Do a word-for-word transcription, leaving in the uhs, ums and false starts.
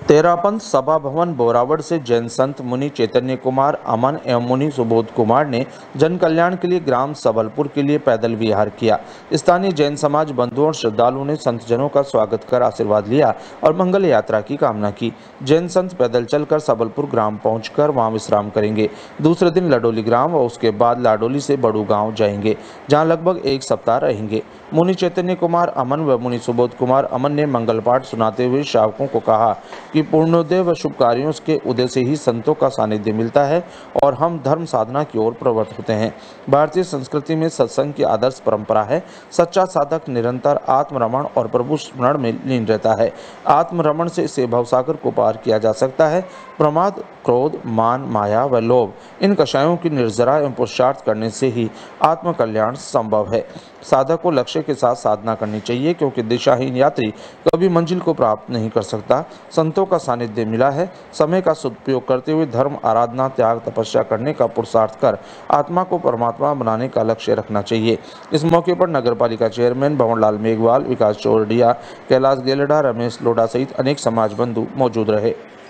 तेरापंथ सभा भवन बोरावड़ से जैन संत मुनि चैतन्य कुमार अमन एवं मुनि सुबोध कुमार ने जन कल्याण के लिए ग्राम सबलपुर के लिए पैदल विहार किया। स्थानीय जैन समाज बंधुओं और श्रद्धालुओं ने संत जनों का स्वागत कर आशीर्वाद लिया और मंगल यात्रा की कामना की। जैन संत पैदल चलकर सबलपुर ग्राम पहुंचकर वहां विश्राम करेंगे। दूसरे दिन लडोली ग्राम और उसके बाद लाडोली से बड़ू गाँव जाएंगे, जहाँ लगभग एक सप्ताह रहेंगे। मुनि चैतन्य कुमार अमन व मुनि सुबोध कुमार अमन ने मंगल पाठ सुनाते हुए श्रावकों को कहा कि पूर्णोदय व शुभ कार्यों के उदय से ही संतों का सानिध्य मिलता है और हम धर्म साधना की ओर प्रवृत्त होते हैं। भारतीय संस्कृति में सत्संग की आदर्श परंपरा है। सच्चा साधक निरंतर आत्मरमण और प्रभु स्मरण में लीन रहता है। आत्मरमण से इसे भवसागर को पार किया जा सकता है। प्रमाद, क्रोध, मान, माया व लोभ, इन कषायों की निर्जरा एवं पुरुषार्थ करने से ही आत्म कल्याण संभव है। साधक को लक्ष्य के साथ साधना करनी चाहिए, क्योंकि दिशाहीन यात्री कभी मंजिल को प्राप्त नहीं कर सकता। संतों का सानिध्य मिला है। समय का सदुपयोग करते हुए धर्म, आराधना, त्याग, तपस्या करने का पुरुषार्थ कर आत्मा को परमात्मा बनाने का लक्ष्य रखना चाहिए। इस मौके पर नगर पालिका चेयरमैन भंवरलाल मेघवाल, विकास चौरडिया, कैलाश गेलडा, रमेश लोढ़ा सहित अनेक समाज बंधु मौजूद रहे।